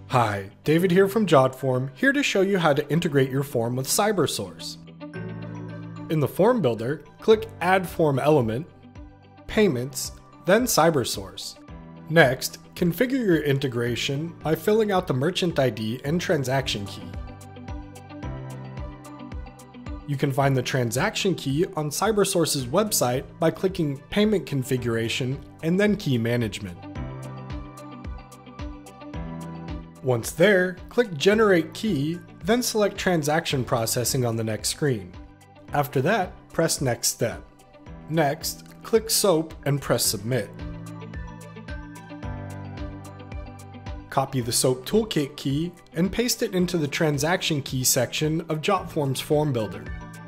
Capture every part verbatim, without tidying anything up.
Hi, David here from Jotform, here to show you how to integrate your form with CyberSource. In the Form Builder, click Add Form Element, Payments, then CyberSource. Next, configure your integration by filling out the merchant I D and transaction key. You can find the transaction key on CyberSource's website by clicking Payment Configuration and then Key Management. Once there, click Generate Key, then select Transaction Processing on the next screen. After that, press Next Step. Next, click SOAP and press Submit. Copy the SOAP Toolkit key and paste it into the Transaction Key section of Jotform's Form Builder.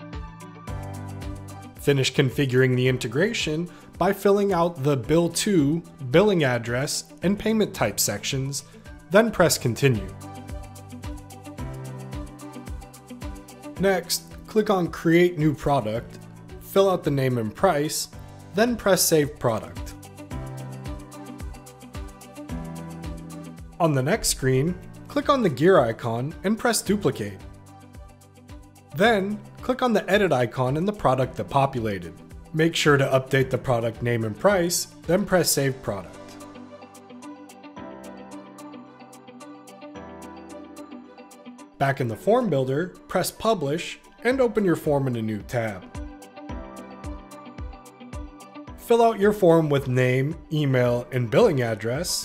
Finish configuring the integration by filling out the Bill to, Billing Address, and Payment Type sections, then press Continue. Next, click on Create New Product, fill out the name and price, then press Save Product. On the next screen, click on the gear icon and press Duplicate. Then, click on the edit icon in the product that populated. Make sure to update the product name and price, then press Save Product. Back in the Form Builder, press Publish and open your form in a new tab. Fill out your form with name, email, and billing address.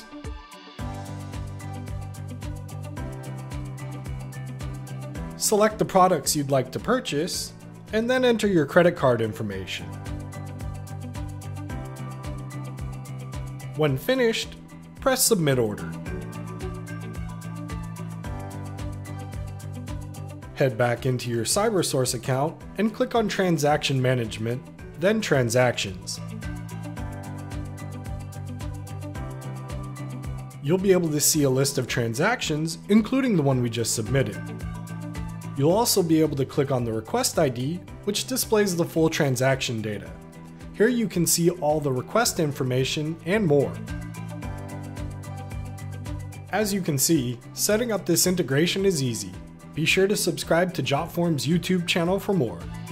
Select the products you'd like to purchase, and then enter your credit card information. When finished, press Submit Order. Head back into your CyberSource account and click on Transaction Management, then Transactions. You'll be able to see a list of transactions, including the one we just submitted. You'll also be able to click on the request I D, which displays the full transaction data. Here you can see all the request information and more. As you can see, setting up this integration is easy. Be sure to subscribe to Jotform's YouTube channel for more.